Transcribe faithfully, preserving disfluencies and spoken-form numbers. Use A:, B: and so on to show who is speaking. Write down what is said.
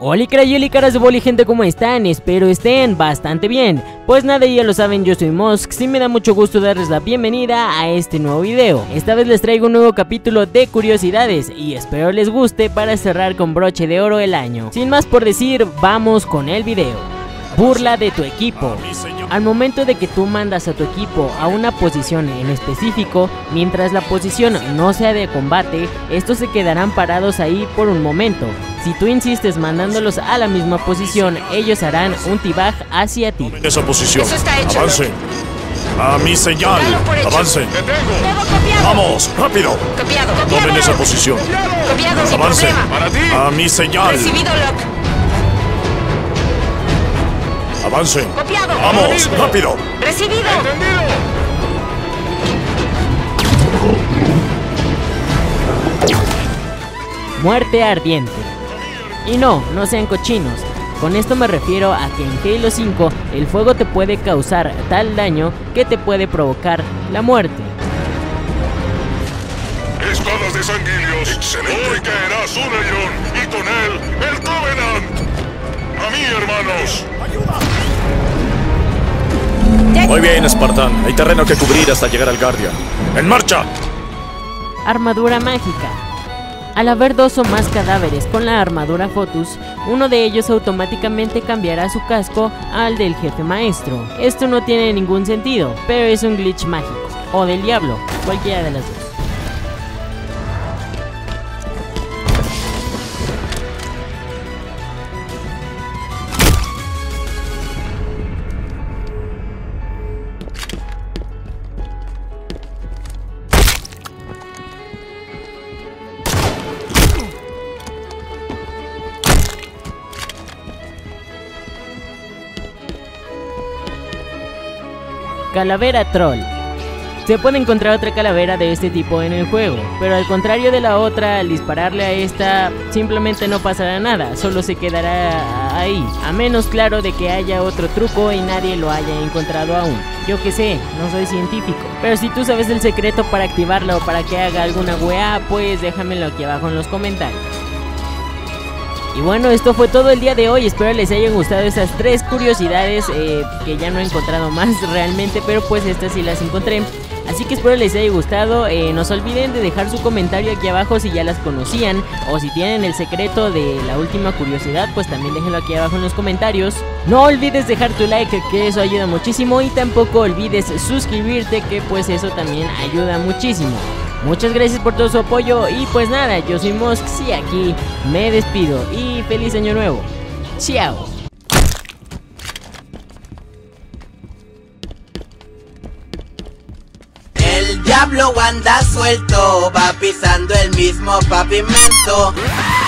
A: Hola crayoli, caras de boli, gente, ¿cómo están? Espero estén bastante bien. Pues nada, ya lo saben, yo soy Mosks y me da mucho gusto darles la bienvenida a este nuevo video. Esta vez les traigo un nuevo capítulo de curiosidades y espero les guste para cerrar con broche de oro el año. Sin más por decir, vamos con el video. Burla de tu equipo. Al momento de que tú mandas a tu equipo a una posición en específico, mientras la posición no sea de combate, estos se quedarán parados ahí por un momento. Si tú insistes mandándolos a la misma posición, ellos harán un tibag hacia ti.
B: Tomen esa posición.
C: Eso está hecho.
B: Avancen. A mi señal. Avancen. Vamos, rápido.
C: Copiado.
B: Tomen esa posición.
C: Copiado, sin
B: Avancen.
C: problema.
B: A mi señal.
C: Recibido, Lock.
B: Avancen.
C: Copiado.
B: Vamos, rápido.
C: Recibido.
A: Muerte ardiente. Y no, no sean cochinos. Con esto me refiero a que en Halo cinco el fuego te puede causar tal daño que te puede provocar la muerte.
D: Espadas de Sanguilios. Excelente. Hoy caerá Sunaion y con él el Covenant. A mí, hermanos.
B: Muy bien, Spartan. Hay terreno que cubrir hasta llegar al Guardian. ¡En marcha!
A: Armadura mágica. Al haber dos o más cadáveres con la armadura Fotus, uno de ellos automáticamente cambiará su casco al del jefe maestro. Esto no tiene ningún sentido, pero es un glitch mágico, o del diablo, cualquiera de las dos. Calavera Troll. Se puede encontrar otra calavera de este tipo en el juego, pero al contrario de la otra, al dispararle a esta, simplemente no pasará nada, solo se quedará ahí, a menos claro de que haya otro truco y nadie lo haya encontrado aún. Yo que sé, no soy científico, pero si tú sabes el secreto para activarla o para que haga alguna weá, pues déjamelo aquí abajo en los comentarios. Y bueno, esto fue todo el día de hoy, espero les hayan gustado esas tres curiosidades eh, que ya no he encontrado más realmente, pero pues estas sí las encontré. Así que espero les haya gustado, eh, no se olviden de dejar su comentario aquí abajo si ya las conocían o si tienen el secreto de la última curiosidad, pues también déjenlo aquí abajo en los comentarios. No olvides dejar tu like, que eso ayuda muchísimo, y tampoco olvides suscribirte, que pues eso también ayuda muchísimo. Muchas gracias por todo su apoyo y pues nada, yo soy Mosks y aquí me despido y feliz año nuevo. Chao.
E: El diablo anda suelto, va pisando el mismo pavimento.